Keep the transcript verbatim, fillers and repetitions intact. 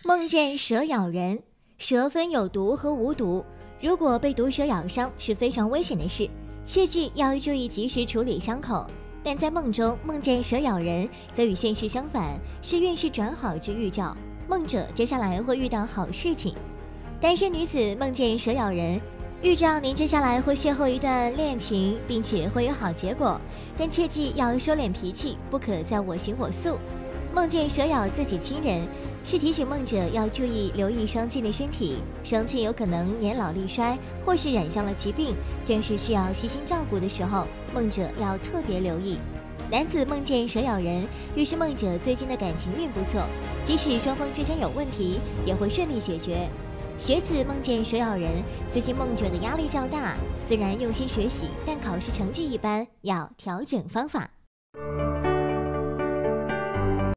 梦见蛇咬人，蛇分有毒和无毒，如果被毒蛇咬伤是非常危险的事，切记要注意及时处理伤口。但在梦中梦见蛇咬人，则与现实相反，是运势转好之预兆，梦者接下来会遇到好事情。单身女子梦见蛇咬人，预兆您接下来会邂逅一段恋情，并且会有好结果，但切记要收敛脾气，不可再我行我素。梦见蛇咬自己亲人，是提醒梦者要注意留意双亲的身体，双亲有可能年老力衰，或是染上了疾病，正是需要悉心照顾的时候，梦者要特别留意。男子梦见蛇咬人，预示梦者最近的感情运不错，即使双方之间有问题，也会顺利解决。学子梦见蛇咬人，最近梦者的压力较大，虽然用心学习，但考试成绩一般，要调整方法。